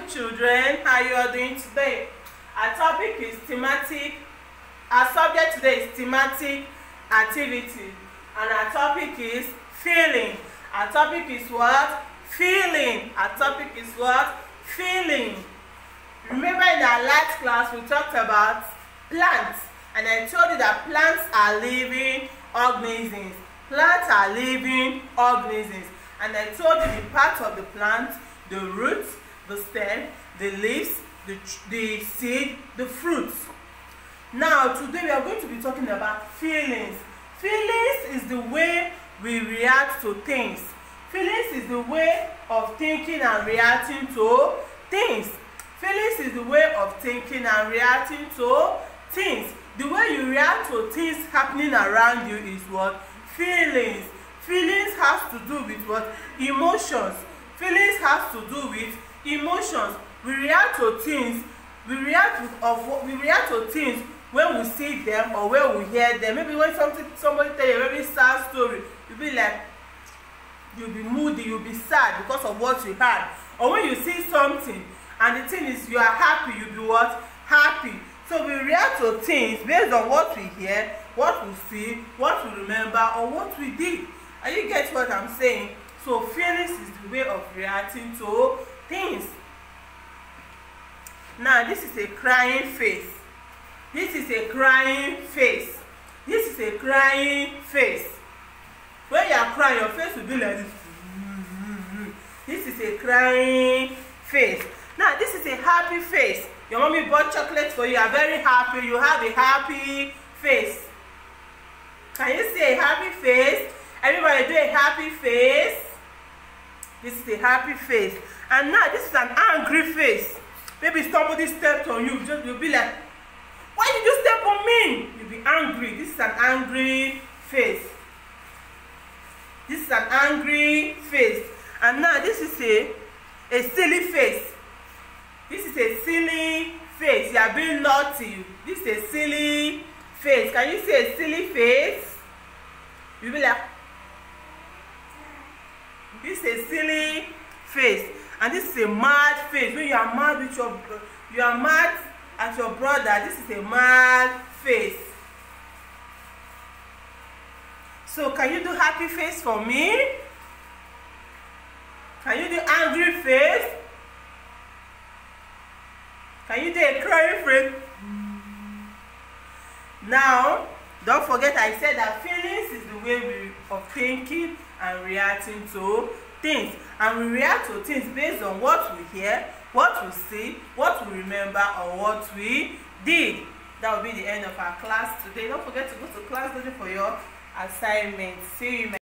good children. How you are doing today? Our topic is thematic. Our subject today is thematic activity, and our topic is feeling. Our topic is what? Feeling. Our topic is what? Feeling. Remember in our last class we talked about plants, and I told you that plants are living organisms. Plants are living organisms, and I told you the parts of the plant: the roots, the stem, the leaves, the seed, the fruits. Now today we are going to be talking about feelings. Feelings is the way we react to things. Feelings is the way of thinking and reacting to things. Feelings is the way of thinking and reacting to things. The way you react to things happening around you is what? Feelings. Feelings has to do with what? Emotions. Feelings has to do with emotions. We react to things. We react to things when we see them or when we hear them. Maybe when somebody tell you a very sad story, you'll be like, you'll be moody, you'll be sad because of what you heard. Or when you see something and the thing is you are happy, you'll be what? Happy. So we react to things based on what we hear, what we see, what we remember, or what we did. And you get what I'm saying? So feelings is the way of reacting to things. Now this is a crying face. This is a crying face. This is a crying face. When you are crying, your face will be like this. This is a crying face. Now this is a happy face. Your mommy bought chocolate for you. You are very happy. You have a happy face. Can you see a happy face? Everybody do a happy face. This is a happy face. And now this is an angry face. Maybe somebody stepped on you. You'll be like, why did you step on me? You'll be angry. This is an angry face. This is an angry face. And now this is a silly face. This is a silly face. You are being naughty. This is a silly face. Can you see a silly face? You'll be like, this is a silly face. And this is a mad face. When you are mad with you are mad at your brother, this is a mad face. So can you do happy face for me? Can you do angry face? Can you do a crying face? Now, don't forget I said that feelings is the way of thinking and reacting to things. And we react to things based on what we hear, what we see, what we remember, or what we did. That will be the end of our class today. Don't forget to go to class for your assignment. See you.